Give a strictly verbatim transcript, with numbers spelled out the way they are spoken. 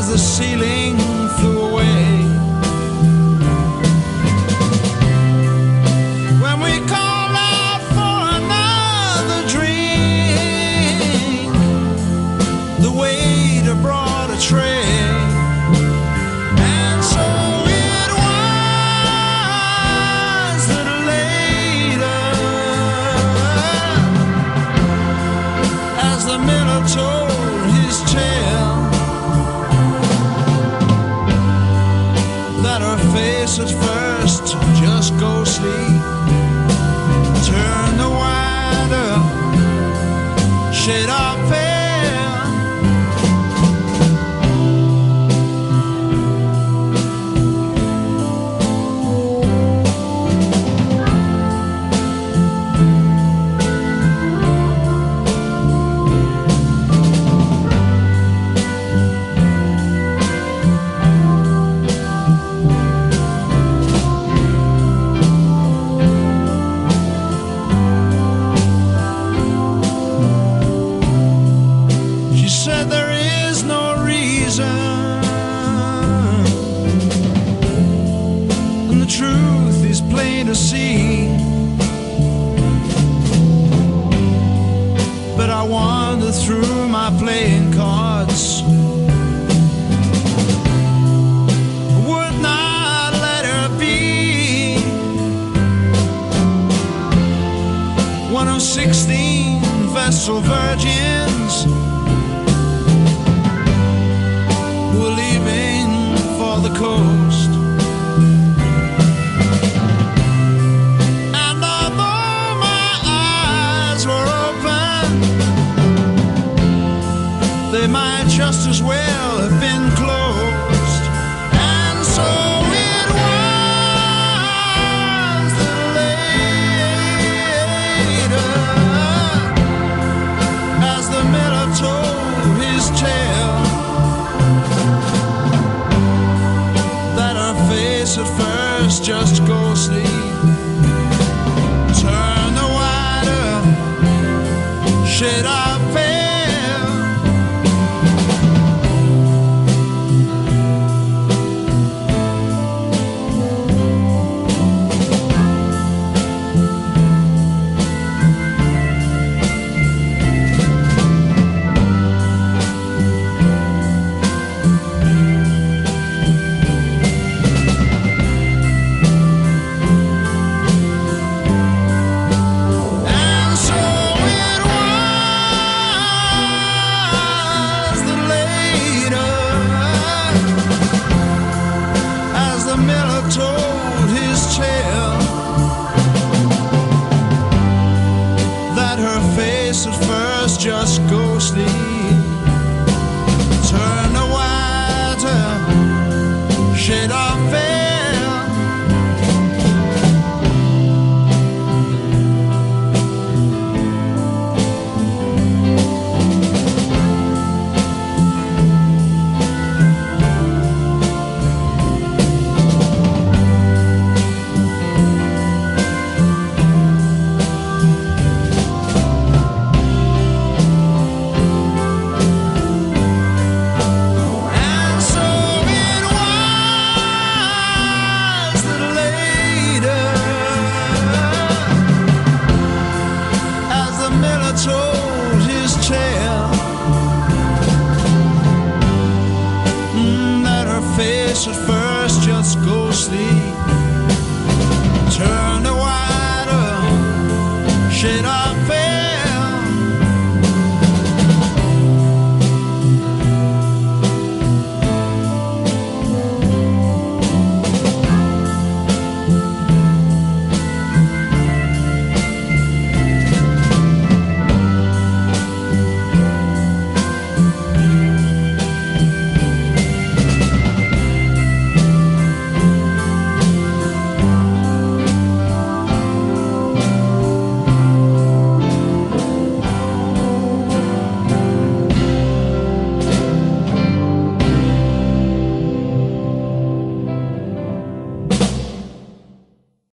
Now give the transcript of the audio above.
as the ceiling flew away. When we called out for another drink, the waiter brought a tray. And so it was that later, as the miller told his tale, that her face at first just ghostly turned the wider shade of pale. Truth is plain to see, but I wander through my playing cards, would not let her be one of sixteen vestal virgins who are leaving for the coast. They might just as well have been closed. And so it was that later, as the miller told his tale, that her face at first just ghostly turned the wider shade of pale. The miller told his tale, that her face at first just ghostly turned a wider shade of pale. Told his tale, mm, that her face at first just ghostly